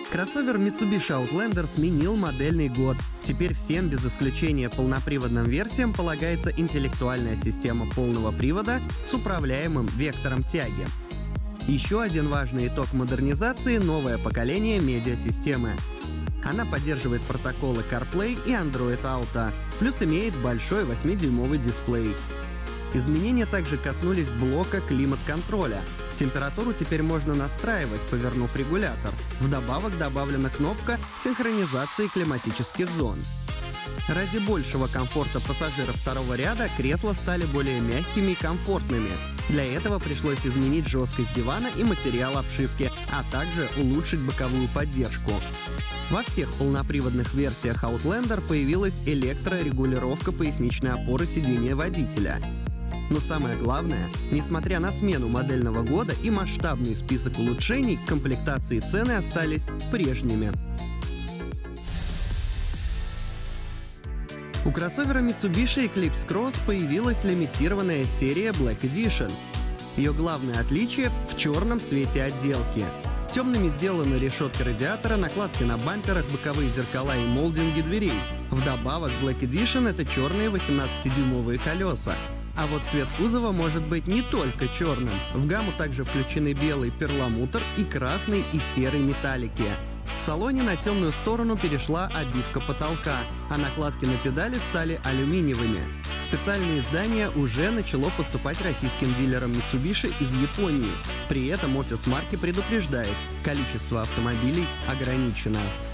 Кроссовер Mitsubishi Outlander сменил модельный год. Теперь всем без исключения полноприводным версиям полагается интеллектуальная система полного привода с управляемым вектором тяги. Еще один важный итог модернизации — новое поколение медиасистемы. Она поддерживает протоколы CarPlay и Android Auto, плюс имеет большой 8-дюймовый дисплей. Изменения также коснулись блока климат-контроля. Температуру теперь можно настраивать, повернув регулятор. Вдобавок добавлена кнопка синхронизации климатических зон. Ради большего комфорта пассажиров второго ряда кресла стали более мягкими и комфортными. Для этого пришлось изменить жесткость дивана и материал обшивки, а также улучшить боковую поддержку. Во всех полноприводных версиях Outlander появилась электрорегулировка поясничной опоры сидения водителя. Но самое главное, несмотря на смену модельного года и масштабный список улучшений, комплектации и цены остались прежними. У кроссовера Mitsubishi Eclipse Cross появилась лимитированная серия Black Edition. Ее главное отличие — в черном цвете отделки. Темными сделаны решетка радиатора, накладки на бамперах, боковые зеркала и молдинги дверей. Вдобавок, Black Edition — это черные 18-дюймовые колеса. А вот цвет кузова может быть не только черным. В гамму также включены белый перламутр и красный и серый металлики. В салоне на темную сторону перешла обивка потолка, а накладки на педали стали алюминиевыми. Специальное издание уже начало поступать российским дилерам Mitsubishi из Японии. При этом офис марки предупреждает: количество автомобилей ограничено.